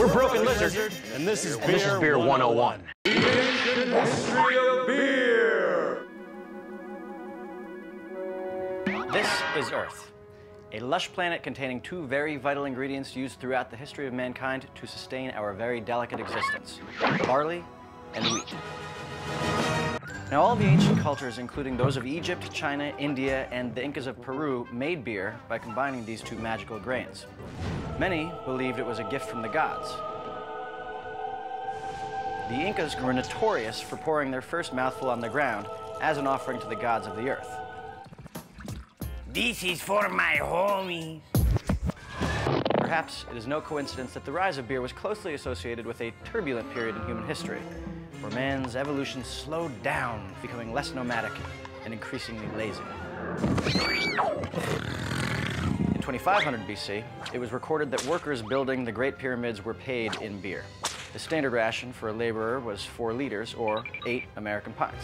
We're Broken Lizard, and this is Beer 101. The ancient history of beer. This is Earth, a lush planet containing two very vital ingredients used throughout the history of mankind to sustain our very delicate existence: barley and wheat. Now, all the ancient cultures, including those of Egypt, China, India, and the Incas of Peru, made beer by combining these two magical grains. Many believed it was a gift from the gods. The Incas were notorious for pouring their first mouthful on the ground as an offering to the gods of the earth. This is for my homies. Perhaps it is no coincidence that the rise of beer was closely associated with a turbulent period in human history, where man's evolution slowed down, becoming less nomadic and increasingly lazy. In 2500 BC, it was recorded that workers building the Great Pyramids were paid in beer. The standard ration for a laborer was 4 liters, or 8 American pints.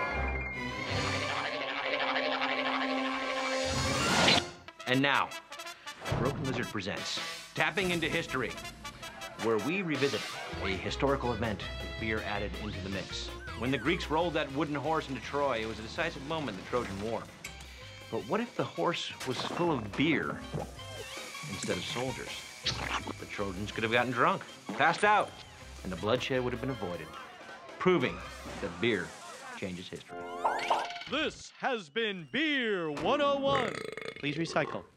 And now, Broken Lizard presents Tapping into History, where we revisit a historical event with beer added into the mix. When the Greeks rolled that wooden horse into Troy, it was a decisive moment in the Trojan War. But what if the horse was full of beer instead of soldiers? The Trojans could have gotten drunk, passed out, and the bloodshed would have been avoided, proving that beer changes history. This has been Beer 101. Please recycle.